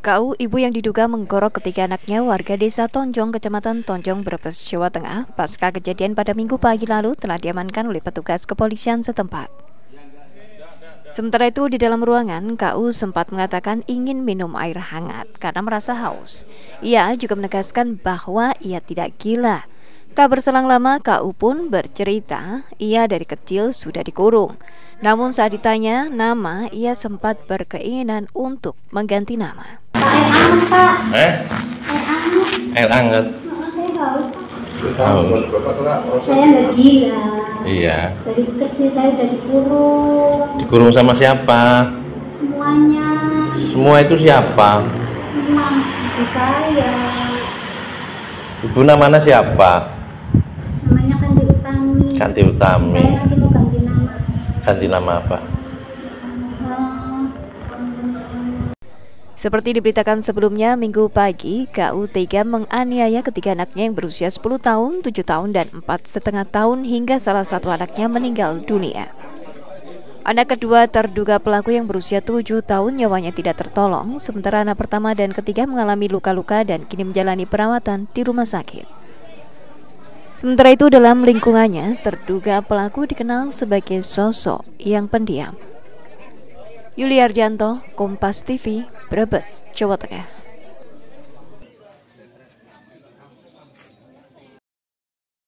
KU ibu yang diduga menggorok ketiga anaknya warga desa Tonjong, Kecamatan Tonjong, Brebes, Jawa Tengah, pasca kejadian pada Minggu pagi lalu telah diamankan oleh petugas kepolisian setempat. Sementara itu, di dalam ruangan, KU sempat mengatakan ingin minum air hangat karena merasa haus. Ia juga menegaskan bahwa ia tidak gila. Tak berselang lama, KU pun bercerita ia dari kecil sudah dikurung. Namun saat ditanya nama, ia sempat berkeinginan untuk mengganti nama. Air hangat, Pak. Air hangat. Saya haus. Saya nggak gila. Iya. Dari kecil saya udah dikurung. Dikurung sama siapa? Semuanya. Semua itu siapa? Memang ibu saya. Ibu namanya siapa? Namanya Kanti Utami. Kanti Utami. Saya nanti mau ganti nama. Ganti nama apa? Seperti diberitakan sebelumnya, Minggu pagi, KU tega menganiaya ketiga anaknya yang berusia 10 tahun, 7 tahun, dan 4,5 tahun hingga salah satu anaknya meninggal dunia. Anak kedua terduga pelaku yang berusia 7 tahun nyawanya tidak tertolong, sementara anak pertama dan ketiga mengalami luka-luka dan kini menjalani perawatan di rumah sakit. Sementara itu, dalam lingkungannya, terduga pelaku dikenal sebagai sosok yang pendiam. Yuli Arjanto, Kompas TV, Brebes, Jawa Tengah.